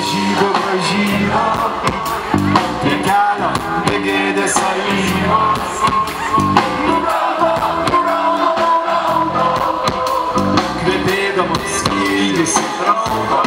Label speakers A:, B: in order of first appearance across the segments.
A: žygo pražygo, prie kelio begėdės alyvos. Nuraudo, kvepėdamas skrydis į trauką.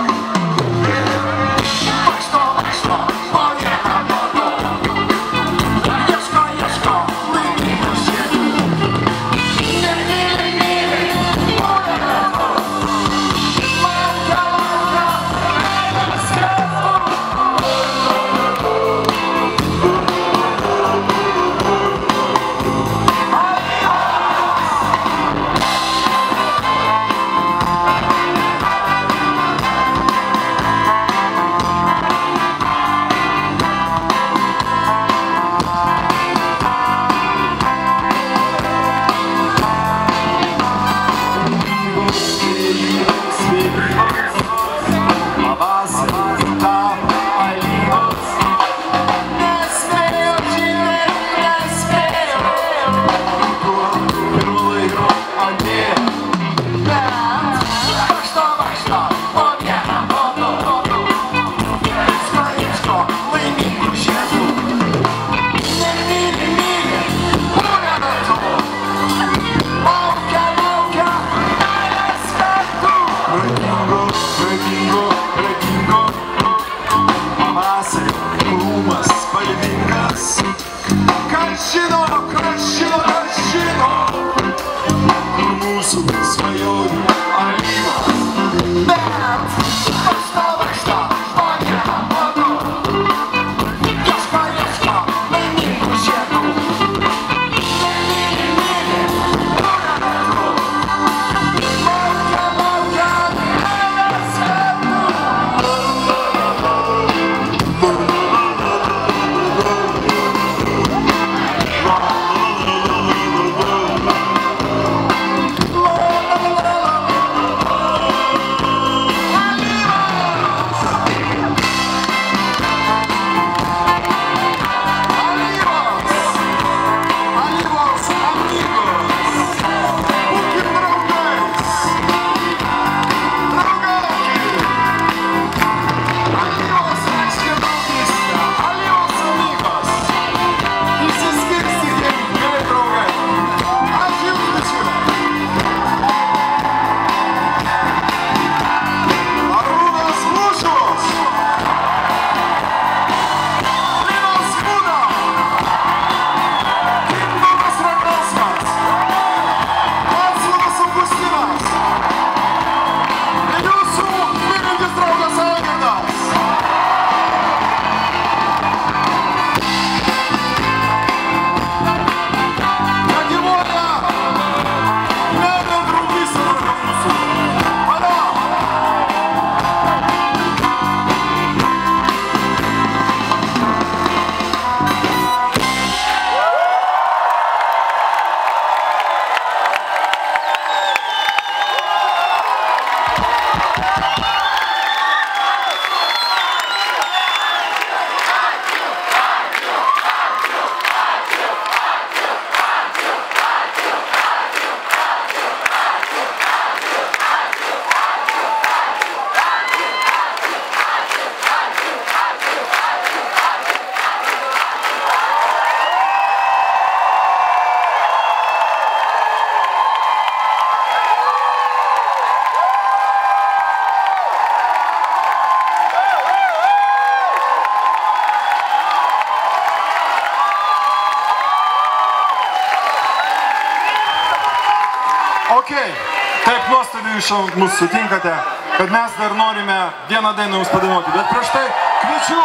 B: Taip nuostabiai iš mūsų sutinkate, kad mes dar norime vieną dainą jums padainuoti. Bet prieš tai kviečiu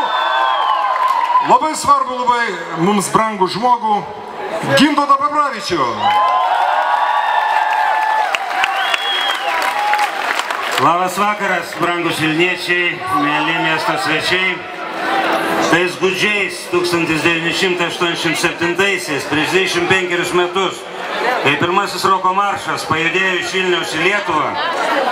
B: labai svarbu, labai mums brangų žmogų, Gintautą Papravičių.
C: Labas vakaras, brangūs Vilniečiai, mėly miesto svečiai. Tais gūdžiais 1987-aisiais, prieš 25 metus, kai pirmasis roko maršas pajudėjo iš Vilniaus į Lietuvą,